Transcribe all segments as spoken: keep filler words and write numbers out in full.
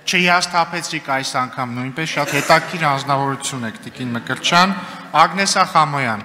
Չհիասթափեցրիք այս անգամ նույնպես շատ հետաքրքիր անձնավորություն եք Տիկին Մկրտչյան, Ագնեսա Խամոյան։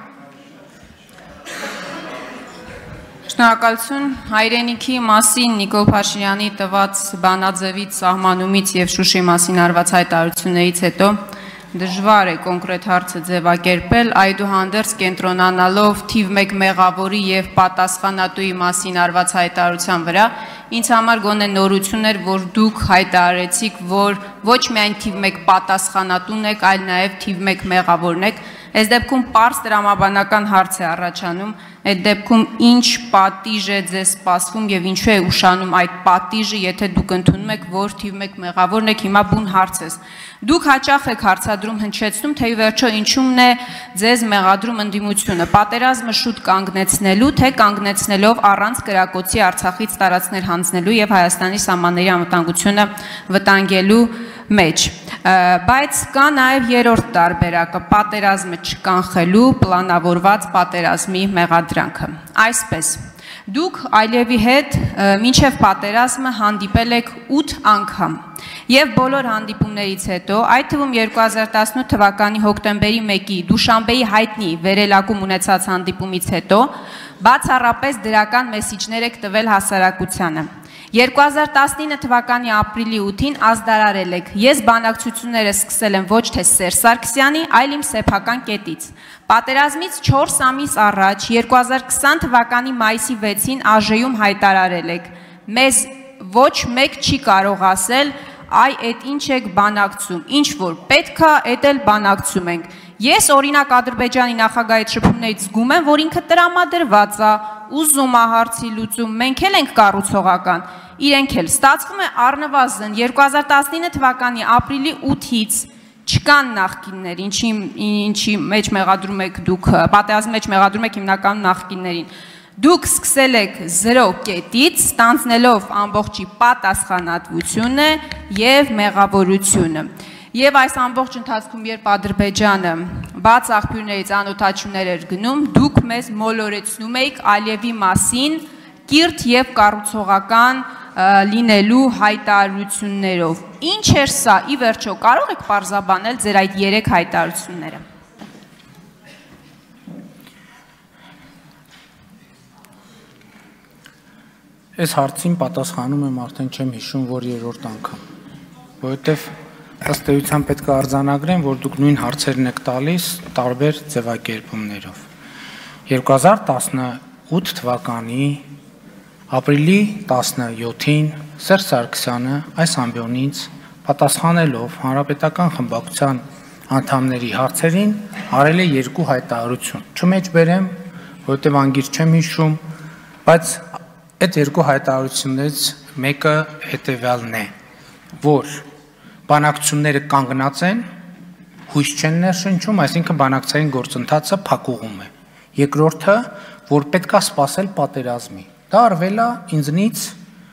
Շնորհակալություն հայրենիքի մասին Նիկոլ Փաշինյանի տված բանաձևից, սահմանումից եւ Շուշի մասին արված հայտարարություններից հետո դժվար է կոնկրետ հարցը ձևակերպել, այդուհանդերձ կենտրոնանալով թիվ մեկ մեղավորի եւ պատասխանատուի մասին արված հայտարարության վրա, ինձ համար գոնե նորություն էր, որ դուք հայտարարեցիք, որ ոչ միայն թիվ մեկ պատասխանատուն եք, այլ նաեւ թիվ մեկ մեղավորն եք։ Այս դեպքում պարզ տրամաբանական հարց է առաջանում, այդ դեպքում ինչ պատիժ է ձեզ սպասվում եւ ինչու է ուշանում այդ պատիժը, եթե դուք ընդունում եք, որ թիվ մեկ մեղավորն եք, հիմա բուն հարց է։ Դուք հաճախ եք հարցադրում հնչեցնում, թե ի վերջո ինչումն է ձեզ մեղադրում ընդդիմությունը, պատերազմը շուտ կանգնեցնելու, թե կանգնեցնելով առանց կրակոցի Արցախից տարածքներ հանձնելու եւ Հայաստանի սահմանների անվտանգությունը վտանգելու մեջ։ Բայց կա նաև երրորդ տարբերակը, պատերազմը չկանխելու պլանավորված պատերազմի մեղադրանքը։ Այսպես, դուք Ալիևի հետ մինչև պատերազմը հանդիպել եք ութ անգամ եւ բոլոր հանդիպումներից հետո, այդ թվում երկու հազար տասնութ թվականի հոկտեմբերի մեկի Դուշանբեի հայտնի վերելակում ունեցած հանդիպումից հետո բացառապես դրական մեսիջներ եք տվել հասարակությանը։ երկու հազար տասնինը թվականի ապրիլի ութին ազդարարել եք. Ես բանակցությունները սկսել եմ ոչ թե Սերժ Սարգսյանի, այլ իմ սեփական կետից։ Պատերազմից չորս ամիս առաջ, երկու հազար քսան թվականի մայիսի վեցին ԱԺ-ում հայտարարել եք. Մեզ ոչ մեկ չի կարող ասել, այ այդ ինչ եք բանակցում, ինչ որ պետք է, այդ էլ բանակցում ենք։ Ես օրինակ Ադրբեջանի նախագահի շփումներից զգում եմ, որ ինքը տրամադրված է, ուզում է հարցի լուծում, մենք էլ ենք կառուցողական, իրենք էլ։ Ստացվում է առնվազն երկու հազար տասնինը թվականի ապրիլի ութից չկան նախկիններ, ինչի ինչի մեջ մեղադրում եք դուք, պատերազմի մեջ մեղադրում եք հիմնականում նախկիններին։ Դուք սկսել եք զրո կետից, ստանձնելով ամբողջի պատասխանատվությունը եւ մեղավորությունը։ Եվ այս ամբողջ ընթացքում, երբ Ադրբեջանը բաց աղբյուրներից անօթաչուներ էր գնում, դուք մեզ մոլորեցնում եք Ալիևի մասին կիրթ եւ կառուցողական լինելու հայտարարություններով։ Ինչ էր սա, ի վերջո, կարող եք պարզաբանել ձեր այդ երեք հայտարարությունները։ Այս հարցին պատասխանում եմ արդեն չեմ հիշում, որ երրորդ անգամ, որովհետև ըստ էության պետք է արձանագրեմ, որ դուք նույն հարցերն եք տալիս տարբեր ձևակերպումներով։ երկու հազար տասնութ թվականի ապրիլի տասնյոթին Սերժ Սարգսյանը այս ամբիոնից պատասխանելով հանրապետական խմբակցության անդամների հարցերին արել է երկու հայտարարություն։ Չմեջբերեմ, որովհետև անգիր չեմ հիշում, բայց այդ երկու հայտարարություններից մեկը հետևյալն է, որ բանակցությունները կանգնած են, հույս չեն ներշնչում, այսինքն բանակցային գործընթացը փակուղում է։ Երկրորդը, որ պետք է սպասել պատերազմի։ Դա արվել է ինձնից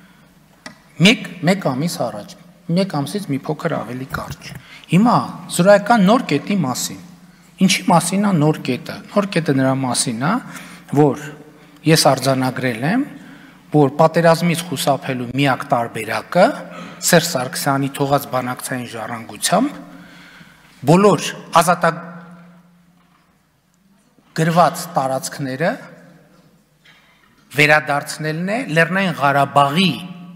մեկ ամիս առաջ, մեկ ամսից մի փոքր ավելի կարճ։ Հիմա զրոյական նոր կետի մասին։ Ինչի մասին է նոր կետը։ Նոր կետը նրա մասին է, որ ես արձանագրել եմ, որ պատերազմից խուսափելու միակ տարբերակը Սերժ Սարգսյանի թողած բանակցային ժառանգությամբ բոլոր ազատագրված տարածքները վերադարձնելն է Լեռնային Ղարաբաղի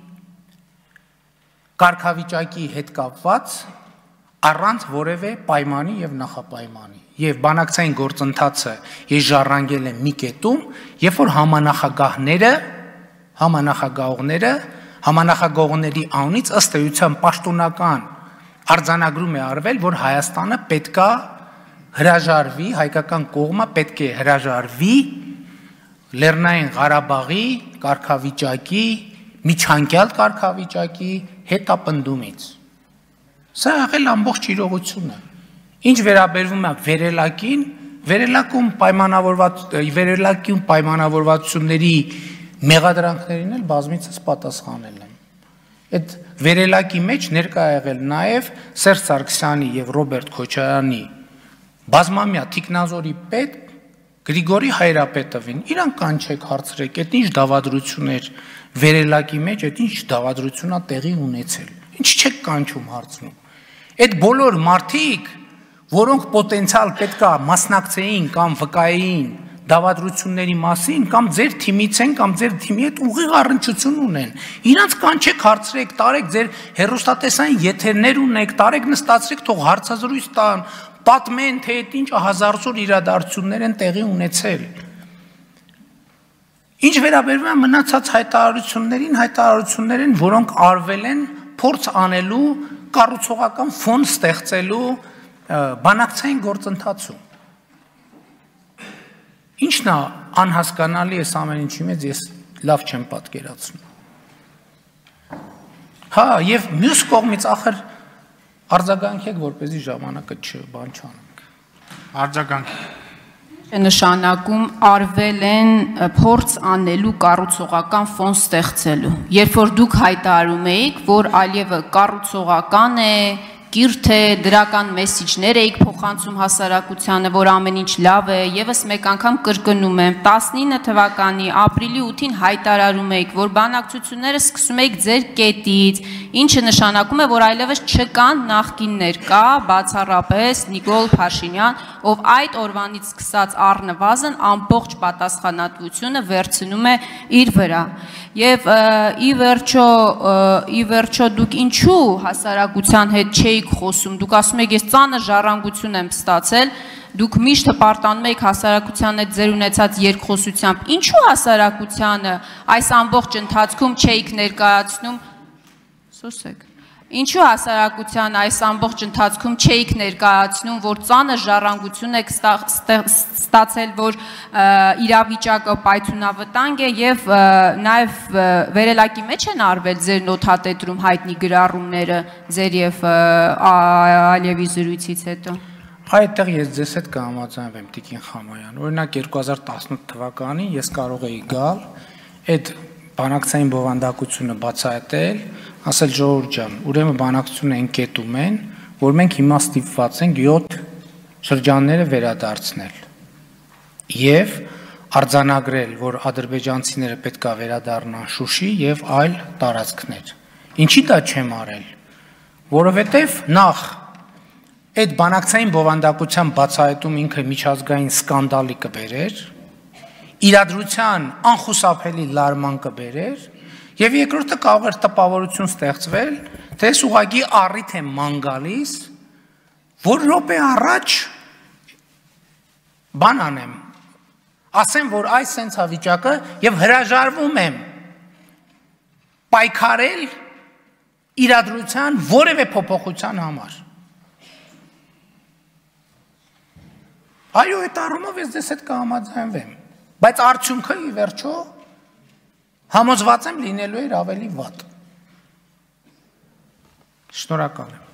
կարգավիճակի հետ կապված առանց որևէ պայմանի եւ նախապայմանի։ Եվ բանակցային գործընթացը ես ժառանգել եմ մի կետում, երբ որ համանախագահները Համանախագահողները, համանախագահողների անունից ըստ էության պաշտոնական արձանագրում է արվել, որ Հայաստանը պետք է հրաժարվի, հայկական կողմը պետք է հրաժարվի Լեռնային Ղարաբաղի կարգավիճակի, միջանկյալ կարգավիճակի հետապնդումից։ Սա եղել ամբողջ իրողությունը։ Ինչ վերաբերվում է վերելակին, վերելակում պայմանավորված վերելակում պայմանավորվածությունների մեղադրանքներին էլ բազմիցս պատասխանել եմ։ Այդ վերելակի մեջ ներկա եղել նաև Սերժ Սարգսյանի եւ Ռոբերտ Քոչարյանի բազմամյա թիկնազորի պետ Գրիգորի Հայրապետովին։ Իրանք կանչեք հարցրեք, այդ ինչ դավադրություն էր վերելակի մեջ, այդ ինչ դավադրություն է տեղի ունեցել։ Ինչ չեք կանչում հարցնում։ Այդ բոլոր մարդիկ, որոնք պոտենցիալ պետքա մասնակցեին կամ վկայեին դավադրությունների մասին, կամ ձեր թիմից են, կամ ձեր թիմի հետ ուղիղ առնչություն ունեն։ Իրանց կանչեք, հարցրեք, տարեք ձեր հեռուստատեսային եթերներ ունեք, տարեք նստացրեք, թող հարցազրույց տան, պատմեն, թե այդ ինչ հազարսոր իրադարձություններ են տեղի ունեցել։ Ինչ վերաբերում է մնացած հայտարարություններին, հայտարարություններ են, որոնք արվել են փորձ անելու, կառուցողական ֆոն ստեղծելու բանակցային գործընթացում։ Ինչն է անհասկանալի է ամեն ինչի մեջ, ես լավ չեմ պատկերացնում։ Հա, եւ մյուս կողմից ախր արձագանքեք, որպեսզի ժամանակը չբան չանենք։ Արձագանք Նշանակում արվել են փորձ անելու կառուցողական ֆոն ստեղծելու։ Երբ որ դուք հայտարարում եք, որ Ալիևը կառուցողական է, կիրթ է, դրական մեսիջներ եք փոխանցում հասարակությանը, որ ամեն ինչ լավ է, եւս մեկ անգամ կրկնում եմ, տասնինը թվականի ապրիլի ութին հայտարարում եք, որ բանակցությունները սկսում եք ձեր կետից, ինչը նշանակում է, որ այլևս չկան նախկիններ, կա բացառապես Նիկոլ Փաշինյան, ով այդ օրվանից սկսած առնվազն ամբողջ պատասխանատվությունը վերցնում է իր վրա։ Եվ ի վերջո, ի վերջո դուք ինչու հասարակության հետ չէիք խոսում, դուք ասում եք ես ծանր ժառանգություն եմ ստացել, դուք միշտ հպարտանում եք հասարակության հետ ձեր ունեցած երկխոսությամբ, ինչու հասարակությանը այս ամբողջ ընթացքում չէիք ներկայացնում, սոսեք, ինչու հասարակության այս ամբողջ ընթացքում չէիք ներկայացնում, որ ծանր ժառանգություն եք ստացել, որ իրավիճակը պայթյունավտանգ է եւ նաեւ վերելակի մեջ են արվել ձեր նոթատետրում հայտնի գրառումները ձեր եւ Ալիևի զրույցից հետո։ Այդտեղ ես ձեզ հետ կհամաձայնվեմ Տիկին Խամոյան։ Օրինակ երկու հազար տասնութ թվականին ես կարող էի գալ այդ բանակցային բովանդակությունը բացահայտել, ասել ժողովուրդ ջան, ուրեմն բանակցությունը ընկետում են, որ մենք հիմա ստիպված ենք յոթ շրջանները վերադարձնել եւ արձանագրել, որ ադրբեջանցիները պետք է վերադառնան Շուշի եւ այլ տարածքներ։ Ինչի՞ դա չեմ արել, որովհետեւ նախ այդ բանակցային բովանդակության բացահայտում ինքը միջազգային սկանդալի կբերեր, իրադրության անխուսափելի լարման կբերեր, եւ երկրորդը կարող էր տպավորություն ստեղծվել, թե ես ուղղակի առիթ եմ ման գալիս, որ րոպե առաջ բան անեմ, ասեմ, որ այս սենց հավիճակը եւ հրաժարվում եմ պայքարել իրադրության որևէ փոփոխության համար։ Այո, այդ առումով ես ձեզ հետ կհամաձայնվեմ, բայց արդյունքը ի վերջո համոզված եմ լինելու էր ավելի վատ։ Շնորհակալ եմ։